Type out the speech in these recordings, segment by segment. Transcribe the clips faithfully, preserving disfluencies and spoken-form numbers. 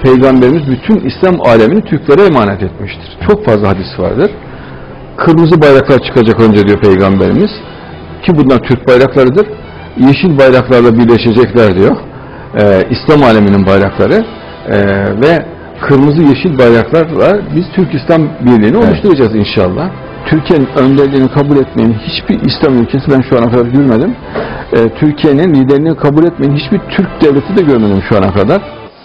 Peygamberimiz bütün İslam alemini Türklere emanet etmiştir. Çok fazla hadis vardır. Kırmızı bayraklar çıkacak önce diyor Peygamberimiz. Ki bunlar Türk bayraklarıdır. Yeşil bayraklarla birleşecekler diyor. Ee, İslam aleminin bayrakları. Ee, ve kırmızı yeşil bayraklarla biz Türk İslam Birliği'ni evet. oluşturacağız inşallah. Türkiye'nin önderliğini kabul etmeyen hiçbir İslam ülkesi ben şu ana kadar görmedim. Ee, Türkiye'nin liderliğini kabul etmeyen hiçbir Türk devleti de görmedim şu ana kadar.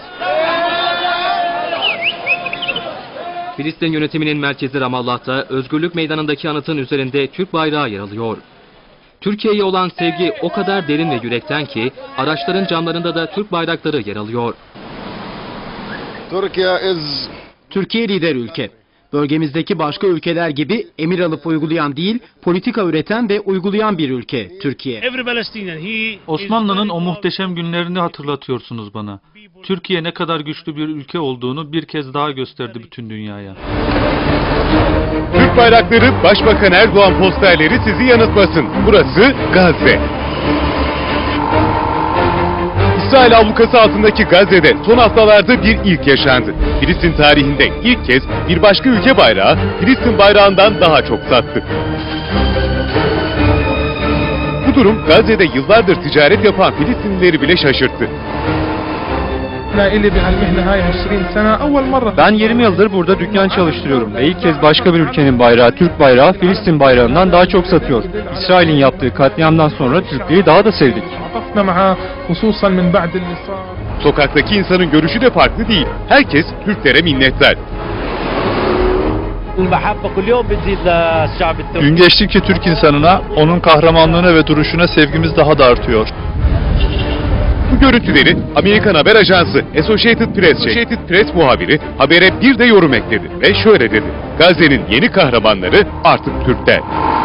Filistin yönetiminin merkezi Ramallah'ta Özgürlük Meydanı'ndaki anıtın üzerinde Türk bayrağı yer alıyor. Türkiye'ye olan sevgi o kadar derin ve yürekten ki araçların camlarında da Türk bayrakları yer alıyor. Türkiye lider ülke. Bölgemizdeki başka ülkeler gibi emir alıp uygulayan değil, politika üreten ve uygulayan bir ülke Türkiye. Osmanlı'nın o muhteşem günlerini hatırlatıyorsunuz bana. Türkiye ne kadar güçlü bir ülke olduğunu bir kez daha gösterdi bütün dünyaya. Türk bayrakları, Başbakan Erdoğan posterleri sizi yanıltmasın. Burası Gazze. İsrail ablukası altındaki Gazze'de son haftalarda bir ilk yaşandı. Filistin tarihinde ilk kez bir başka ülke bayrağı Filistin bayrağından daha çok sattı. Bu durum Gazze'de yıllardır ticaret yapan Filistinlileri bile şaşırttı. Ben yirmi yıldır burada dükkan çalıştırıyorum ve ilk kez başka bir ülkenin bayrağı, Türk bayrağı Filistin bayrağından daha çok satıyor. İsrail'in yaptığı katliamdan sonra Türkleri daha da sevdik. Sokaktaki insanın görüşü de farklı değil. Herkes Türklere minnettar. Gün geçtikçe Türk insanına, onun kahramanlığına ve duruşuna sevgimiz daha da artıyor. Bu görüntüleri Amerikan haber ajansı Associated Press, Associated Press muhabiri habere bir de yorum ekledi ve şöyle dedi: Gazze'nin yeni kahramanları artık Türkler.